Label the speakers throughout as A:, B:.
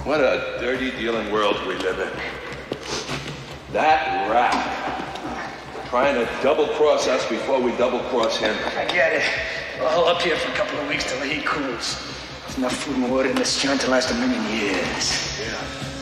A: What a dirty dealing world we live in. That rat. Trying to double-cross us before we double-cross him.
B: I get it. We'll hold up here for a couple of weeks till the heat cools. There's enough food and water in this joint to last 1,000,000 years.
A: Yeah.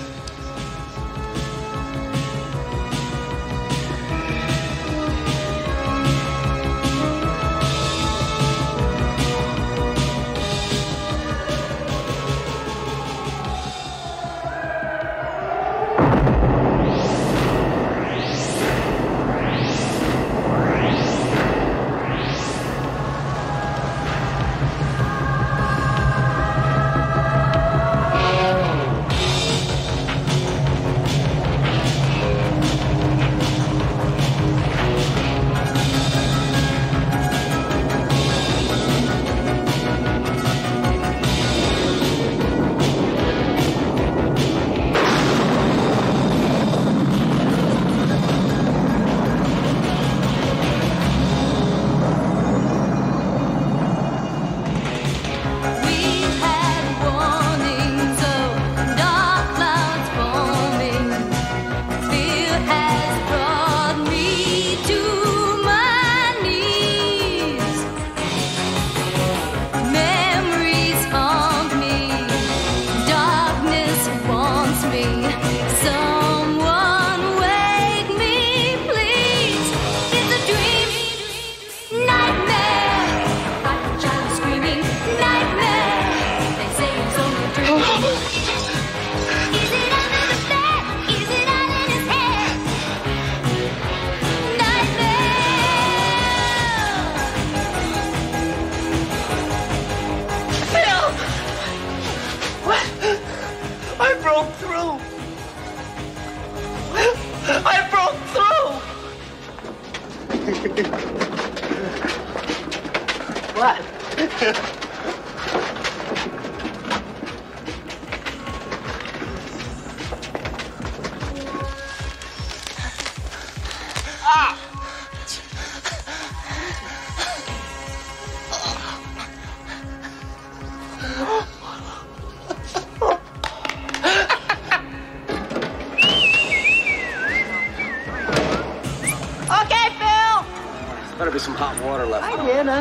B: What?
C: Better be some hot water left.
B: I did, huh?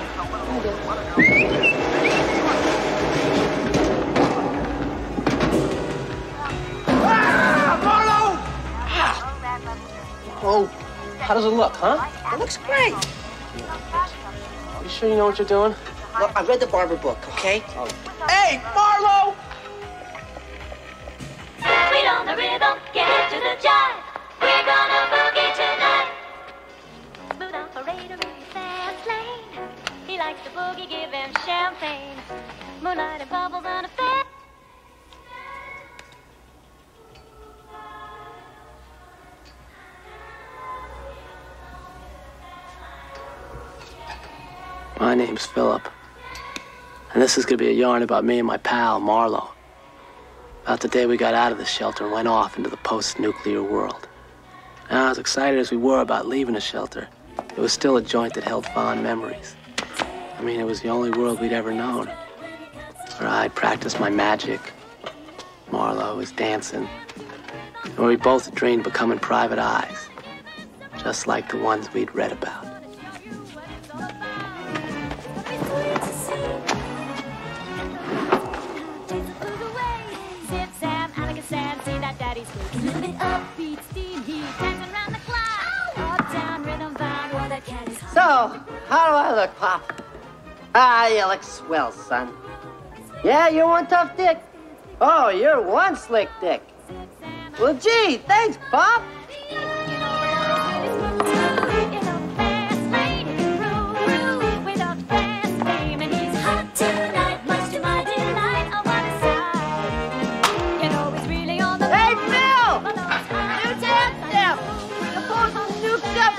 C: Marlowe! Oh, how does it look, huh?
B: It looks great.
C: You sure you know what you're doing?
B: Look, I read the barber book, okay?
C: Oh. Hey, Marlowe!
D: Sweet on the rhythm, get to the jive. We're gonna boogie tonight. Smooth operator in the fast lane. He likes to boogie, give him champagne. Moonlight and bubbles on a fan.
C: My name's Phillip. And this is gonna be a yarn about me and my pal, Marlowe. About the day we got out of the shelter and went off into the post-nuclear world. And as excited as we were about leaving the shelter, it was still a joint that held fond memories. I mean, it was the only world we'd ever known. Where I practiced my magic, Marlowe was dancing, and where we both dreamed of becoming private eyes, just like the ones we'd read about.
B: So, how do I look, Pop? You look swell, son. Yeah, you're one tough dick. Oh, you're one slick dick. Well, gee, thanks, Pop. Hey, Phil! New dance step! Suppose the new step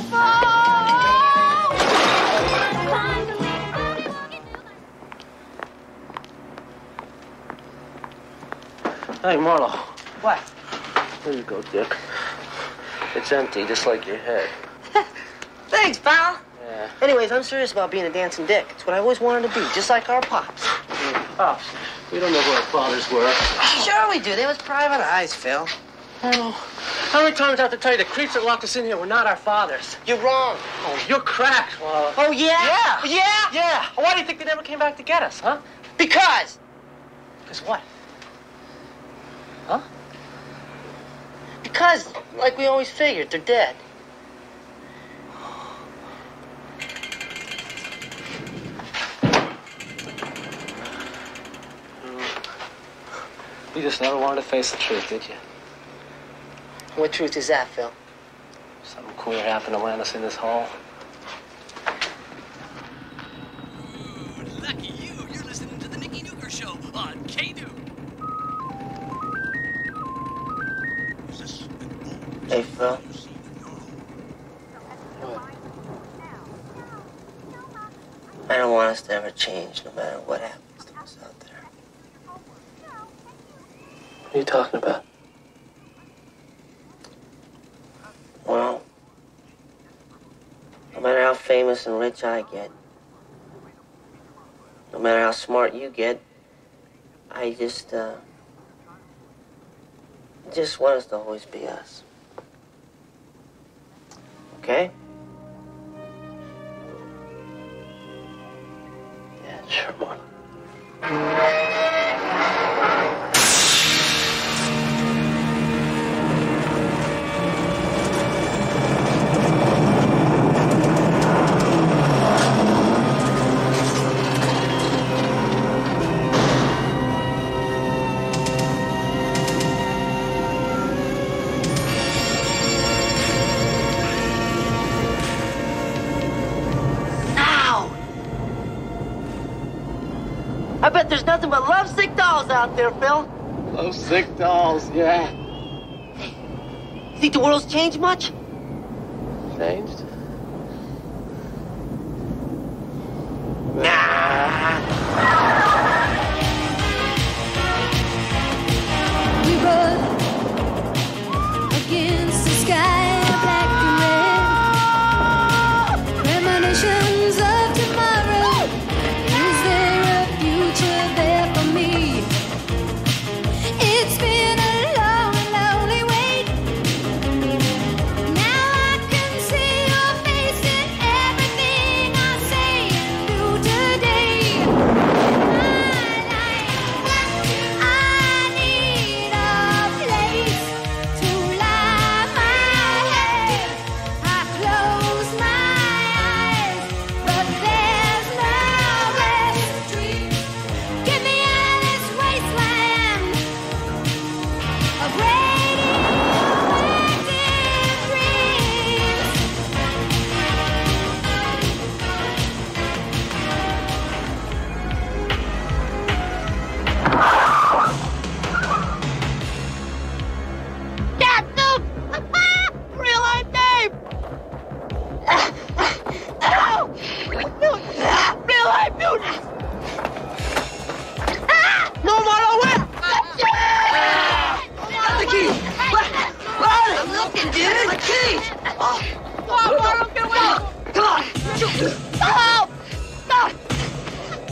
C: Hey, Marlowe.
B: What?
C: There you go, Dick. It's empty, just like your head.
B: Thanks, pal.
C: Yeah.
B: Anyways, I'm serious about being a dancing dick. It's what I always wanted to be, just like our pops.
C: Oh, We don't know who our fathers were.
B: Sure we do. They was private eyes, Phil.
C: Oh, how many times do I have to tell you the creeps that locked us in here were not our fathers?
B: You're wrong.
C: Oh, you're cracked, Marlowe.
B: Oh, yeah?
C: Yeah.
B: Yeah?
C: Yeah. Why do you think they never came back to get us, huh?
B: Because.
C: Because what? Huh?
B: Because, like we always figured, they're dead.
C: You just never wanted to face the truth, did you?
B: What truth is that, Phil?
C: Something queer happened to land us in this hole.
E: Lucky you. You're listening to the Nicky Nuker Show on K-New.
B: Hey, Phil. I don't want us to ever change, no matter what happens to us out there.
C: What are you talking about?
B: Well, no matter how famous and rich I get, no matter how smart you get, I just want us to always be us. Okay?
C: Yeah, sure, Marlowe.
B: I bet there's nothing but lovesick dolls out there, Phil.
C: Lovesick dolls, yeah.
B: You think the world's changed much?
C: Changed?
F: We run against the sky, black and red. Premonitions of tomorrow. Is there a future there for me? It's been a long and lonely wait. Now I can see your face in everything I say and do today. I need a place to lie my head. I close my eyes, but there's no rest. Get me out of this wasteland of radioactive dreams.
B: Yeah, dude! Real life name! Real life mutant! No, Marlowe, where? The key! I'm looking, dude! The key! Come on, Marlowe, get away! Come on!